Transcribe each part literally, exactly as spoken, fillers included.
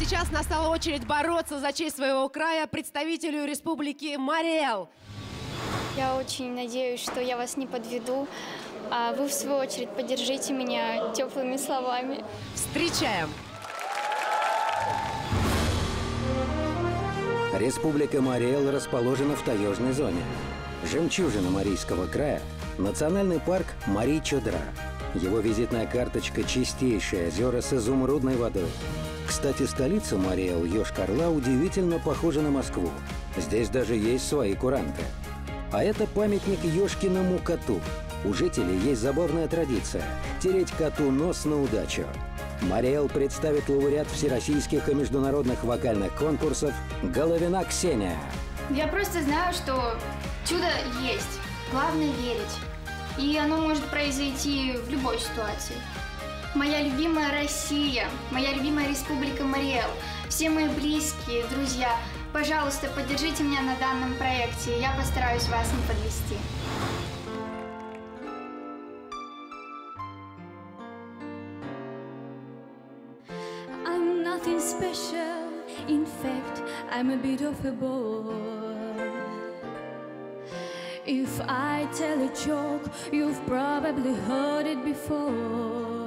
сейчас настала очередь бороться за честь своего края представителю республики Мариэл. Я очень надеюсь, что я вас не подведу, а вы, в свою очередь, поддержите меня теплыми словами. Встречаем! Республика Мариэл расположена в таежной зоне. Жемчужина Марийского края – национальный парк Мари-Чодра. Его визитная карточка – чистейшие озера с изумрудной водой. Кстати, столица Мариэл, Йошкар-Ола, удивительно похожа на Москву. Здесь даже есть свои куранты. А это памятник Ёшкиному коту. У жителей есть забавная традиция – тереть коту нос на удачу. Мариэл представит лауреат всероссийских и международных вокальных конкурсов Головина Ксения. Я просто знаю, что чудо есть. Главное верить. И оно может произойти в любой ситуации. Моя любимая Россия, моя любимая республика Мариэл, все мои близкие, друзья, пожалуйста, поддержите меня на данном проекте. Я постараюсь вас не подвести. I'm nothing special, in fact, I'm a bit of a bore. If I tell a joke, you've probably heard it before.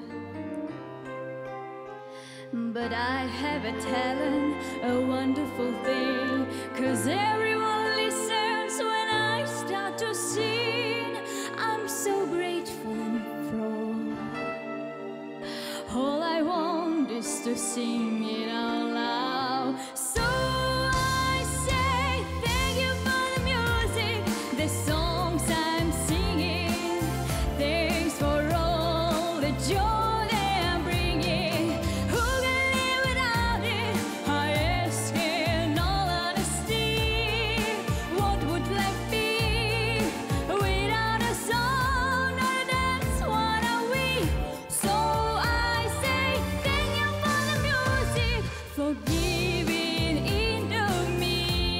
But I have a talent, a wonderful thing, 'cause everyone listens when I start to sing. I'm so grateful and proud. All I want is to sing it out loud. So I say thank you for the music, the songs I'm singing. Thanks for all the joy they are bringing. Who can live without it? I ask in all honesty. What would life be without a song? No, that's what are we. So I say thank you for the music, for giving into me.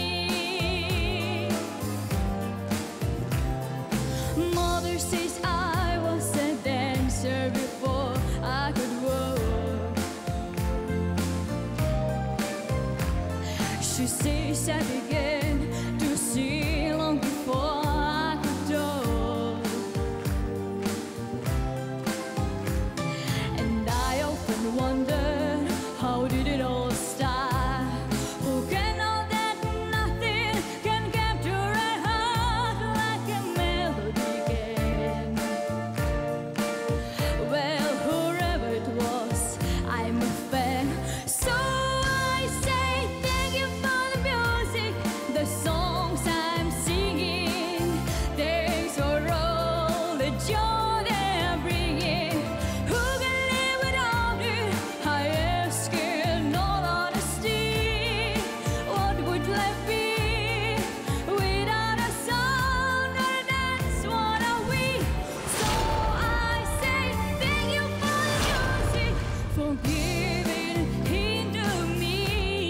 Mother says I was a dancer before I could walk. She says I began to sing long before I could talk. And I often wondered, how did it all start? Who can know that nothing can capture a heart like a melody can? Well, whoever it was, I'm a fan. So I say thank you for the music, the songs I'm singing. Thanks for all the joy they're bringing. Who can live without it? I ask in all honesty. What would life be without a song? No, that's what are we. So I say thank you for the music, for giving into me.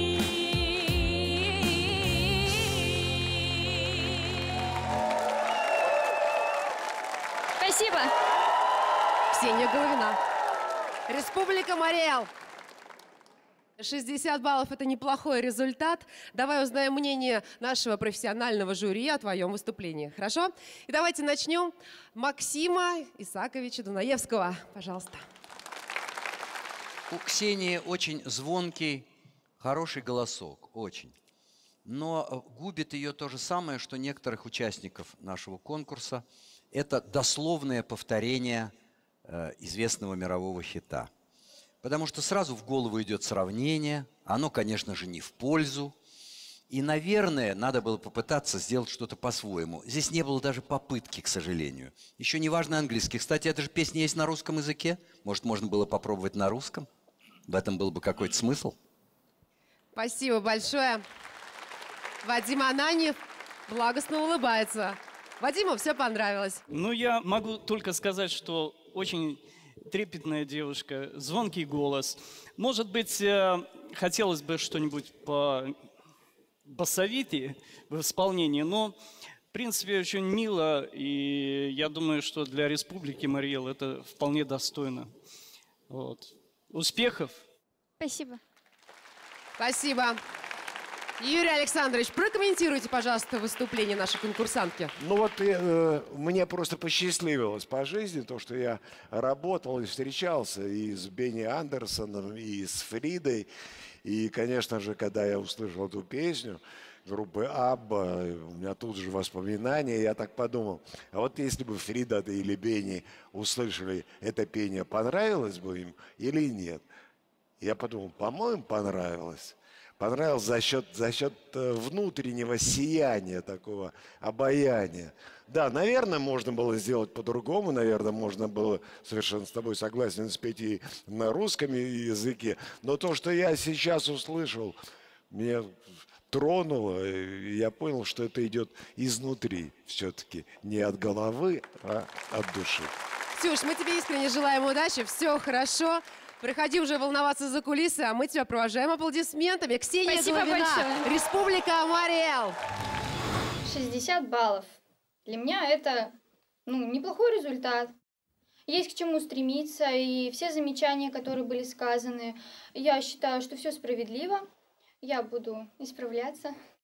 Спасибо. Ксения Головина. Республика Мариэл. шестьдесят баллов – это неплохой результат. Давай узнаем мнение нашего профессионального жюри о твоем выступлении. Хорошо? И давайте начнем. Максима Исаковича Дунаевского. Пожалуйста. У Ксении очень звонкий, хороший голосок, очень. Но губит ее то же самое, что некоторых участников нашего конкурса. Это дословное повторение э, известного мирового хита. Потому что сразу в голову идет сравнение, оно, конечно же, не в пользу. И, наверное, надо было попытаться сделать что-то по-своему. Здесь не было даже попытки, к сожалению. Еще не важно английский. Кстати, эта же песня есть на русском языке. Может, можно было попробовать на русском? В этом был бы какой-то смысл. Спасибо большое. Вадим Ананьев благостно улыбается. Вадиму все понравилось. Ну, я могу только сказать, что очень трепетная девушка, звонкий голос. Может быть, э, хотелось бы что-нибудь по басовитее в исполнении, но, в принципе, очень мило, и я думаю, что для Республики Мариэл это вполне достойно. Вот. Успехов! Спасибо. Спасибо. Юрий Александрович, прокомментируйте, пожалуйста, выступление нашей конкурсантки. Ну вот э, мне просто посчастливилось по жизни то, что я работал и встречался и с Бенни Андерсоном, и с Фридой. И, конечно же, когда я услышал эту песню группы Абба, у меня тут же воспоминания, я так подумал, а вот если бы Фрида или Бенни услышали это пение, понравилось бы им или нет? Я подумал, по-моему, понравилось. Понравилось за счет, за счет внутреннего сияния, такого обаяния. Да, наверное, можно было сделать по-другому, наверное, можно было, совершенно с тобой согласен, спеть и на русском языке. Но то, что я сейчас услышал, меня тронуло, и я понял, что это идет изнутри все-таки, не от головы, а от души. Ксюш, мы тебе искренне желаем удачи, все хорошо. Приходи уже волноваться за кулисы, а мы тебя провожаем аплодисментами. Ксения Спасибо Головина, большое. Республика Мариэл. шестьдесят баллов. Для меня это, ну, неплохой результат. Есть к чему стремиться, и все замечания, которые были сказаны, я считаю, что все справедливо. Я буду исправляться.